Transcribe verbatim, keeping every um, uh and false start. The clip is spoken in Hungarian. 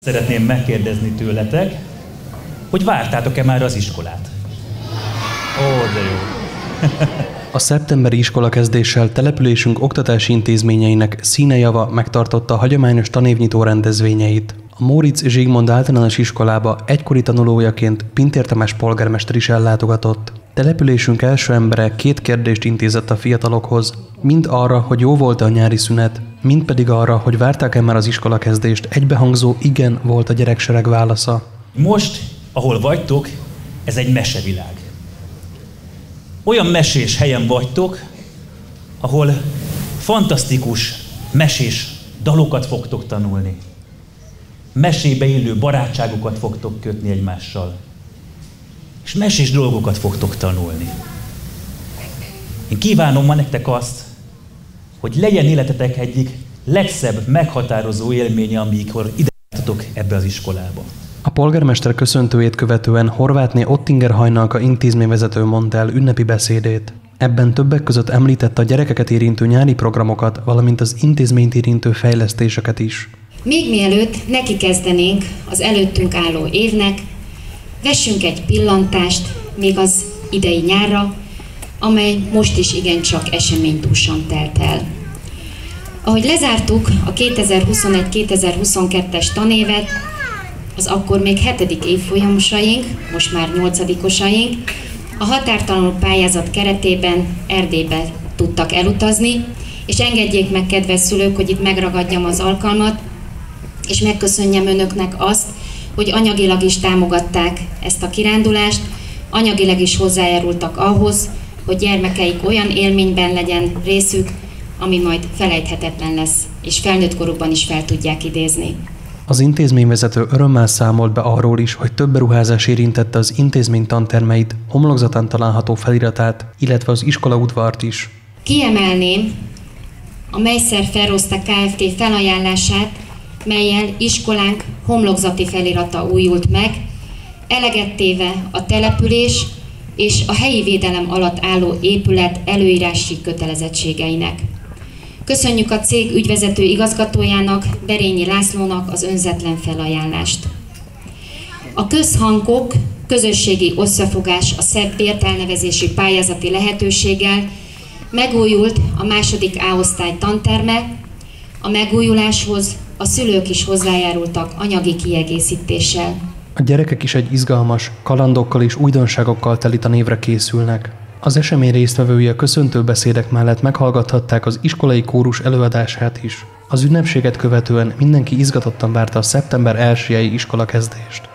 Szeretném megkérdezni tőletek, hogy vártátok-e már az iskolát? Ó, de jó. A szeptemberi iskolakezdéssel településünk oktatási intézményeinek színejava megtartotta a hagyományos tanévnyitó rendezvényeit. A Móricz Zsigmond Általános Iskolába egykori tanulójaként Pintér Tamás polgármester is ellátogatott. Településünk első embere két kérdést intézett a fiatalokhoz, mind arra, hogy jó volt a nyári szünet, mind pedig arra, hogy várták-e már az iskolakezdést, egybehangzó igen volt a gyereksereg válasza. Most, ahol vagytok, ez egy mesevilág. Olyan mesés helyen vagytok, ahol fantasztikus mesés dalokat fogtok tanulni. Mesébe illő barátságokat fogtok kötni egymással. És mesés dolgokat fogtok tanulni. Én kívánom ma nektek azt, hogy legyen életetek egyik legszebb, meghatározó élménye, amikor ide jártatok ebbe az iskolába. A polgármester köszöntőjét követően Horvátné Ottinger Hajnalka intézményvezető mondta el ünnepi beszédét. Ebben többek között említette a gyerekeket érintő nyári programokat, valamint az intézményt érintő fejlesztéseket is. Még mielőtt neki kezdenénk az előttünk álló évnek, vessünk egy pillantást még az idei nyárra, amely most is igencsak eseménydúsan telt el. Ahogy lezártuk a kétezer-huszonegy kétezer-huszonkettes tanévet, az akkor még hetedik évfolyamosaink, most már nyolcadikosaink, a határtalanul pályázat keretében Erdélybe tudtak elutazni, és engedjék meg, kedves szülők, hogy itt megragadjam az alkalmat, és megköszönjem önöknek azt, hogy anyagilag is támogatták ezt a kirándulást, anyagilag is hozzájárultak ahhoz, hogy gyermekeik olyan élményben legyen részük, ami majd felejthetetlen lesz, és felnőtt korukban is fel tudják idézni. Az intézményvezető örömmel számolt be arról is, hogy több beruházás érintette az intézmény tantermeit, homlokzatán található feliratát, illetve az iskolaudvart is. Kiemelném a Meissner Ferroste Kft. Felajánlását, mellyel iskolánk homlokzati felirata újult meg, eleget téve a település és a helyi védelem alatt álló épület előírási kötelezettségeinek. Köszönjük a cég ügyvezető igazgatójának, Berényi Lászlónak az önzetlen felajánlást. A közhangok, közösségi összefogás a szebb bértelnevezési pályázati lehetőséggel megújult a második A-osztály tanterme, a megújuláshoz a szülők is hozzájárultak anyagi kiegészítéssel. A gyerekek is egy izgalmas, kalandokkal és újdonságokkal teli tanévre készülnek. Az esemény résztvevői a köszöntőbeszédek mellett meghallgathatták az iskolai kórus előadását is. Az ünnepséget követően mindenki izgatottan várta a szeptember elsejei iskolakezdést.